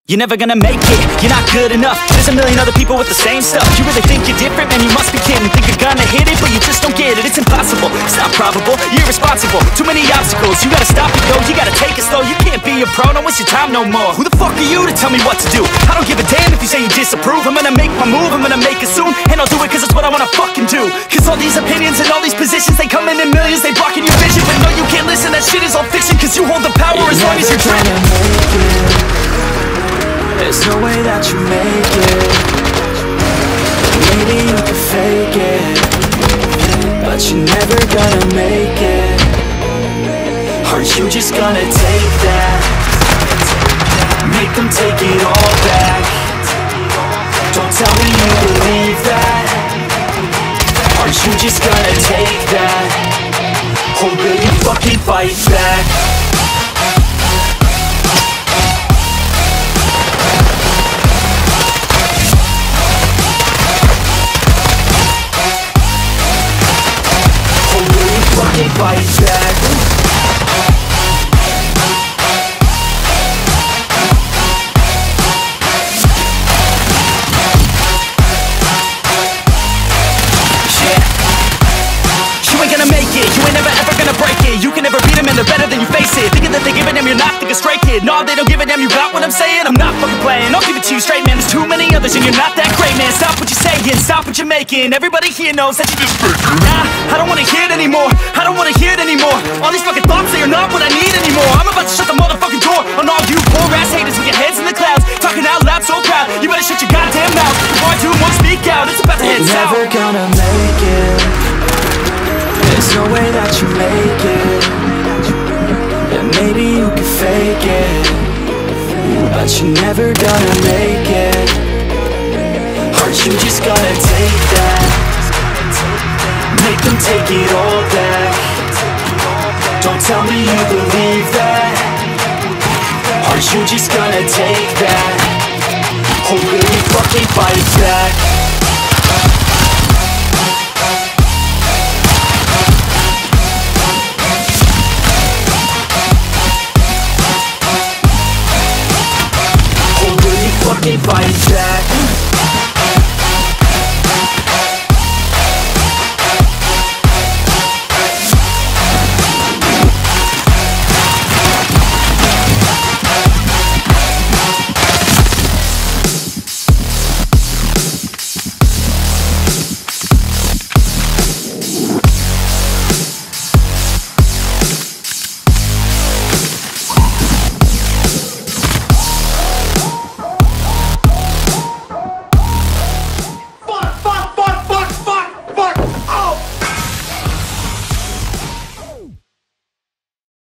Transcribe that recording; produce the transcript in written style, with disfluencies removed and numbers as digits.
You're never gonna make it, you're not good enough. There's a million other people with the same stuff. You really think you're different? Man, you must be kidding. Think you're gonna hit it, but you just don't get it. It's impossible, it's not probable, you're irresponsible. Too many obstacles, you gotta stop it, yo. You gotta take it slow, you can't be a pro. Don't waste your time no more. Who the fuck are you to tell me what to do? I don't give a damn if you say you disapprove. I'm gonna make my move, I'm gonna make it soon. And I'll do it cause it's what I wanna fucking do. Cause all these opinions and all these positions, they come in millions, they blocking your vision. But no, you can't listen, that shit is all fiction. Cause you hold the power as long as you're dreaming. There's no way that you make it. Maybe you can fake it, but you're never gonna make it. Aren't you just gonna take that? Make them take it all back. Don't tell me you believe that. Aren't you just gonna take that? Or will you fucking fight back? Fight back. You ain't gonna make it, you ain't never ever gonna break it. You can never beat them and they're better than you face it. Thinking that they give a damn, you're not thinking straight, kid. No, they don't give a damn, you got what I'm saying? I'm not fucking playing, I'll give it to you straight, man. There's too many others and you're not that great, man. Stop what you're saying, stop what you're making. Everybody here knows that you just fake it. Nah, I don't wanna hear it anymore, I don't wanna hear it anymore. All these fucking thoughts, they are not what I need anymore. I'm about to shut the motherfucking door on all you poor ass haters with your heads in the clouds, talking out loud so proud. You better shut your goddamn mouth before I do more speak out. It's about to head south. You're never gonna make it. There's no way that you make it. And maybe you can fake it, but you're never gonna make it. Aren't you just gonna take that? Make them take it all back. Don't tell me you believe that. Aren't you just gonna take that? Or will you fucking fight back? Fight